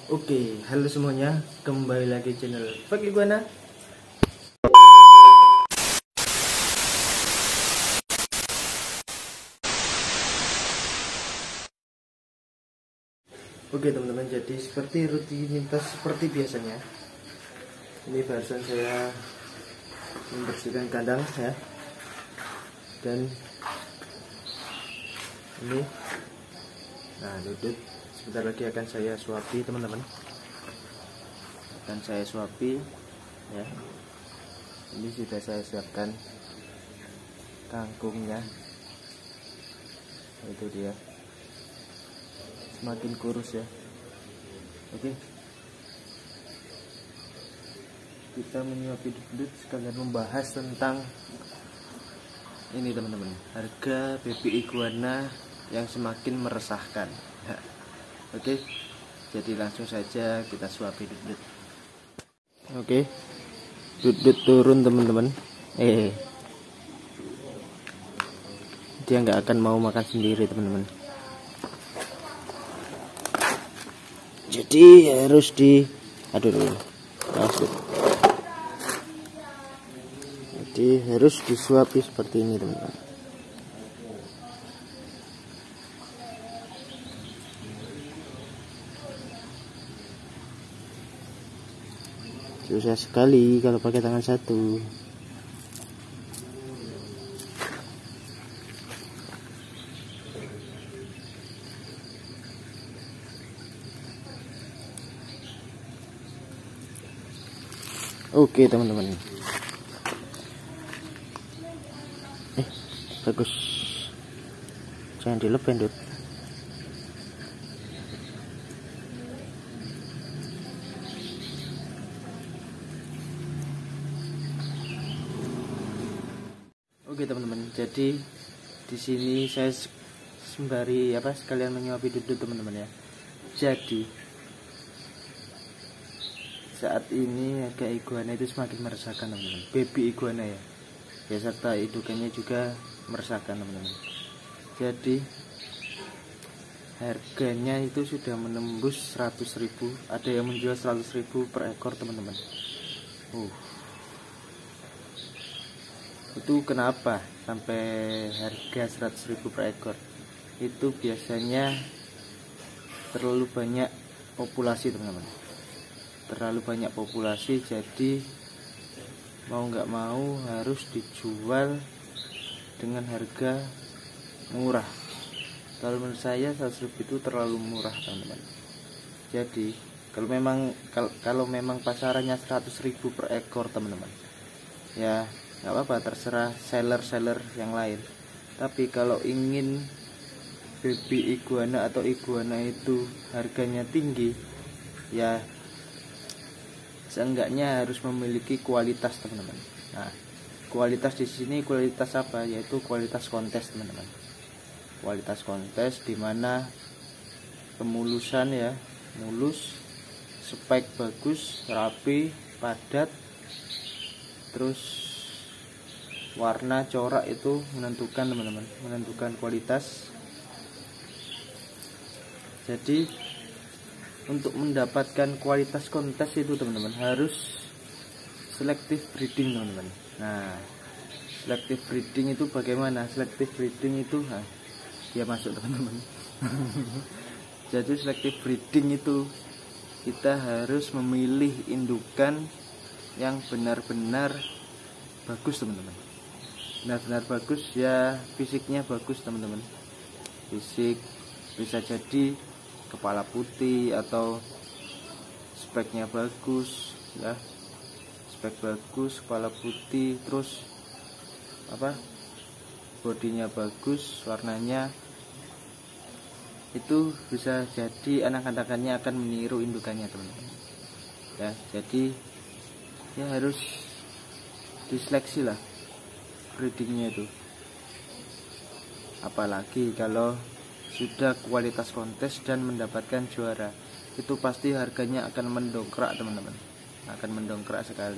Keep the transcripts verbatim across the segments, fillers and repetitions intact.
Oke, halo semuanya, kembali lagi channel Fak Iguana. Oke teman-teman, jadi seperti rutinitas seperti biasanya, ini barusan saya membersihkan kandang ya, dan ini, nah duduk. Sebentar lagi akan saya suapi teman-teman, akan saya suapi ya. Ini sudah saya siapkan kangkungnya, itu dia, semakin kurus ya. Oke, kita menyuapi duduk sekalian membahas tentang ini teman-teman, harga baby iguana yang semakin meresahkan. Oke, jadi langsung saja kita suapi Dudut. Oke, Dudut turun teman-teman. Eh, dia nggak akan mau makan sendiri teman-teman. Jadi harus di, aduh dulu, masuk. Jadi harus disuapi seperti ini teman-teman. Susah sekali kalau pakai tangan satu. Oke teman-teman. Eh, bagus. Jangan dilepen, Dut. Oke teman-teman, jadi di sini saya sembari apa sekalian menyuapi Dudut teman-teman ya. Jadi saat ini harga iguana itu semakin meresahkan teman-teman. Baby iguana ya, ya serta indukannya juga meresahkan teman-teman. Jadi harganya itu sudah menembus seratus ribu, ada yang menjual seratus ribu per ekor teman-teman. Uh. Itu kenapa sampai harga seratus ribu per ekor? Itu biasanya terlalu banyak populasi teman-teman, terlalu banyak populasi, jadi mau nggak mau harus dijual dengan harga murah. Kalau menurut saya seratus ribu itu terlalu murah teman-teman. Jadi kalau memang kalau, kalau memang pasarannya seratus ribu per ekor teman-teman, ya nggak apa-apa, terserah seller-seller yang lain. Tapi kalau ingin baby iguana atau iguana itu harganya tinggi, ya seenggaknya harus memiliki kualitas teman-teman. Nah, kualitas di sini kualitas apa? Yaitu kualitas kontes teman-teman. Kualitas kontes dimana pemulusan ya, mulus, spek bagus, rapi, padat, terus warna corak itu menentukan teman-teman, menentukan kualitas. Jadi untuk mendapatkan kualitas kontes itu teman-teman harus selective breeding teman-teman. Nah, selective breeding itu bagaimana? Selective breeding itu, nah, dia masuk teman-teman. Jadi selective breeding itu kita harus memilih indukan yang benar-benar bagus teman-teman. Benar-benar bagus ya, fisiknya bagus teman-teman. Fisik bisa jadi kepala putih atau speknya bagus ya, spek bagus, kepala putih, terus apa, bodinya bagus, warnanya, itu bisa jadi anak-anakannya akan meniru indukannya teman-teman ya. Jadi ya harus diseleksi lah breedingnya itu, apalagi kalau sudah kualitas kontes dan mendapatkan juara, itu pasti harganya akan mendongkrak teman-teman, akan mendongkrak sekali.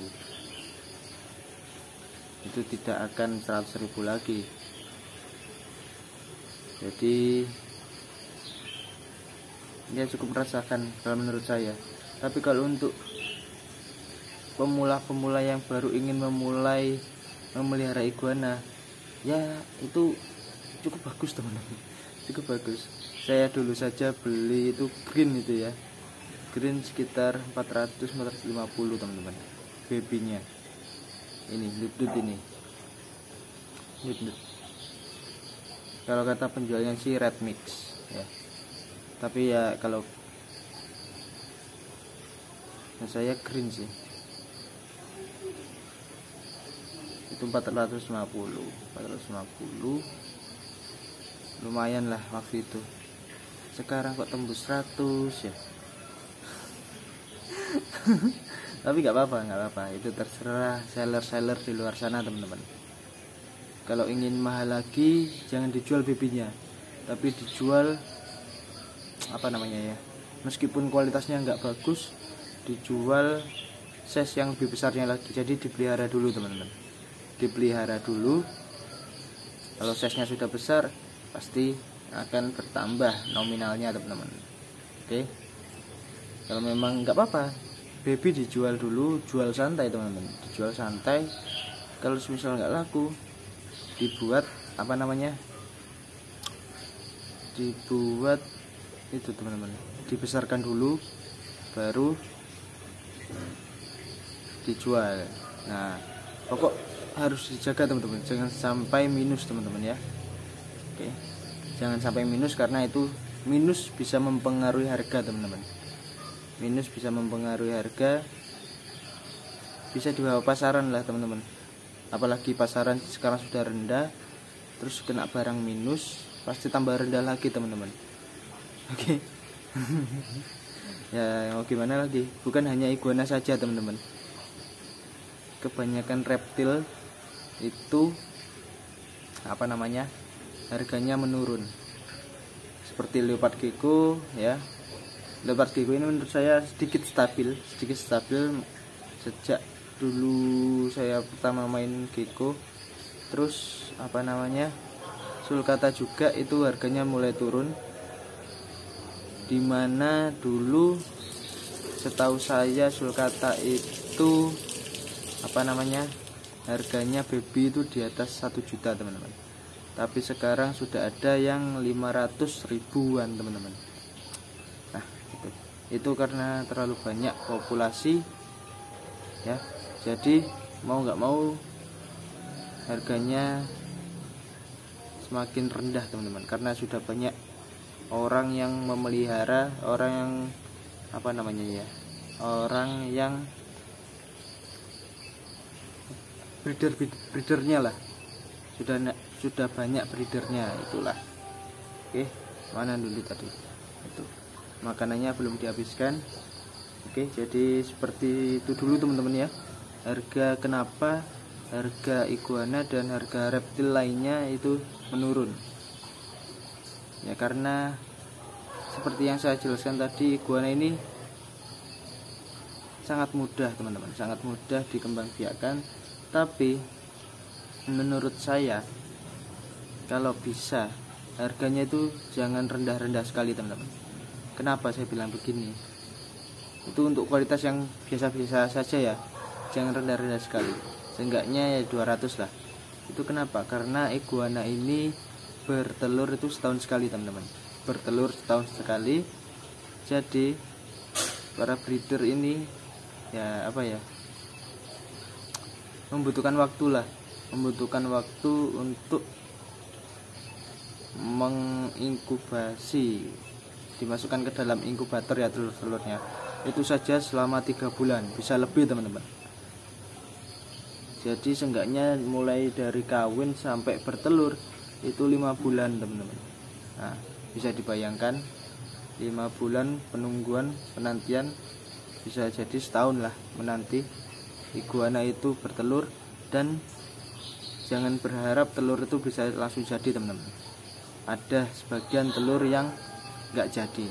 Itu tidak akan seratus ribu lagi. Jadi dia cukup merasakan kalau menurut saya. Tapi kalau untuk pemula-pemula yang baru ingin memulai memelihara iguana, ya itu cukup bagus teman-teman, cukup bagus. Saya dulu saja beli itu green itu ya, green sekitar empat ratus sampai empat ratus lima puluh teman-teman, babynya ini dudut ini dudut. Kalau kata penjualnya sih red mix ya, tapi ya kalau nah saya green sih itu empat ratus lima puluh empat ratus lima puluh, lumayan lah waktu itu. Sekarang kok tembus seratus ya. Tapi nggak apa-apa, nggak apa-apa, itu terserah seller-seller di luar sana teman-teman. Kalau ingin mahal lagi jangan dijual babynya, tapi dijual apa namanya ya, meskipun kualitasnya nggak bagus, dijual size yang lebih besarnya lagi. Jadi dipelihara dulu teman-teman, dipelihara dulu. Kalau size nya sudah besar pasti akan bertambah nominalnya teman-teman. Oke, kalau memang nggak apa-apa, baby dijual dulu, jual santai teman-teman, dijual santai. Kalau misal nggak laku, dibuat apa namanya, dibuat itu teman-teman, dibesarkan dulu baru dijual. Nah, pokok harus dijaga teman-teman, jangan sampai minus teman-teman ya. Oke, jangan sampai minus, karena itu minus bisa mempengaruhi harga teman-teman. Minus bisa mempengaruhi harga, bisa dibawa pasaran lah teman-teman. Apalagi pasaran sekarang sudah rendah, terus kena barang minus, pasti tambah rendah lagi teman-teman. Oke. Ya mau gimana lagi, bukan hanya iguana saja teman-teman, kebanyakan reptil itu apa namanya, harganya menurun. Seperti leopard gecko ya. Leopard gecko ini menurut saya sedikit stabil, sedikit stabil sejak dulu saya pertama main gecko. Terus apa namanya, sulcata juga itu harganya mulai turun, dimana dulu setahu saya sulcata itu apa namanya, harganya baby itu di atas satu juta teman-teman. Tapi sekarang sudah ada yang lima ratus ribuan teman-teman. Nah itu itu karena terlalu banyak populasi ya, jadi mau nggak mau harganya semakin rendah teman-teman, karena sudah banyak orang yang memelihara, orang yang apa namanya ya, orang yang breeder breedernya lah, sudah sudah banyak breedernya itulah. Oke, mana dulu tadi itu makanannya belum dihabiskan. Oke, jadi seperti itu dulu teman-teman ya, harga kenapa harga iguana dan harga reptil lainnya itu menurun ya, karena seperti yang saya jelaskan tadi, iguana ini sangat mudah teman-teman, sangat mudah dikembangbiakkan. Tapi menurut saya kalau bisa harganya itu jangan rendah-rendah sekali teman-teman. Kenapa saya bilang begini, itu untuk kualitas yang biasa-biasa saja ya, jangan rendah-rendah sekali, seenggaknya ya dua ratus lah. Itu kenapa? Karena iguana ini bertelur itu setahun sekali teman-teman, bertelur setahun sekali. Jadi para breeder ini ya apa ya, membutuhkan waktu lah, membutuhkan waktu untuk menginkubasi, dimasukkan ke dalam inkubator ya telur-telurnya. Itu saja selama tiga bulan, bisa lebih teman-teman. Jadi seenggaknya mulai dari kawin sampai bertelur itu lima bulan teman-teman. Nah, bisa dibayangkan lima bulan penungguan, penantian, bisa jadi setahun lah menanti iguana itu bertelur. Dan jangan berharap telur itu bisa langsung jadi teman-teman, ada sebagian telur yang nggak jadi,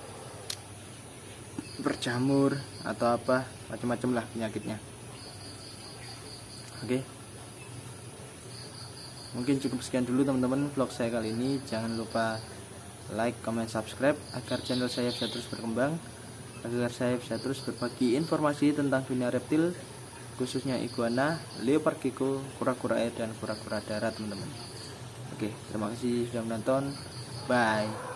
berjamur atau apa macam-macam lah penyakitnya. Oke, mungkin cukup sekian dulu teman-teman vlog saya kali ini. Jangan lupa like, comment, subscribe agar channel saya bisa terus berkembang, agar saya bisa terus berbagi informasi tentang dunia reptil, khususnya iguana, leopard gecko, kura-kura air dan kura-kura darat teman-teman. Oke, terima kasih sudah menonton. Bye.